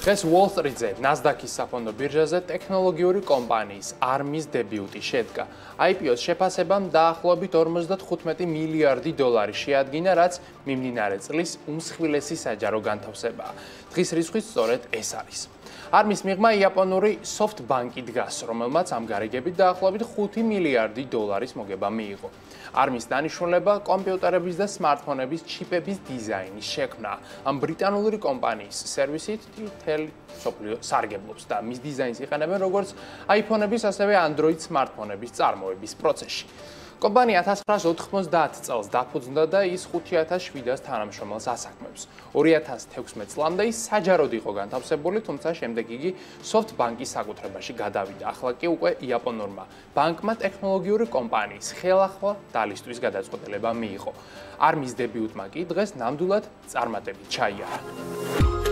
დღეს Wall Street-ზე NASDAQ-ის საფონდო ბირჟაზე ტექნოლოგიური კომპანიის ARM-ის დებიუტი შედგა. IPO-ს შეფასებამ დაახლოებით 55 მილიარდი დოლარი შეადგინა, რაც მიმდინარე წლის უმსხვილესი საჯარო განთავსებაა. დღის რიცხვიც სწორედ ეს არის. ARM-ის მიღმა იაპონური SoftBank-ი დგას, რომელმაც ამ გარიგებით დაახლოებით 5 მილიარდი დოლარის მოგება მიიღო. ARM-ის დანიშნულება კომპიუტერების და სმარტფონების ჩიპების დიზაინის შექმნა. ამ ბრიტანული კომპანიის სერვისით მთელი მსოფლიო სარგებლობს და მის დიზაინს იყენებენ როგორც iPhone-ების, ასევე Android სმარტფონების წარმოების პროცესში. კომპანია 1990 წელს დაფუძნდა და ის 5700 თანამშრომელს ასაქმებს. 2016 წლამდე ის საჯაროდ იყო განთავსებული, თუმცა შემდეგ იგი SoftBank-ის საკუთრებაში გადავიდა. ახლა კი უკვე იაპონურმა ბანკმა ტექნოლოგიური კომპანიის ხელახლა დალისტვის გადაწყვეტილება მიიღო. ARM-ის დებიუტმა კი დღეს ნამდვილად წარმატებით ჩაიარა.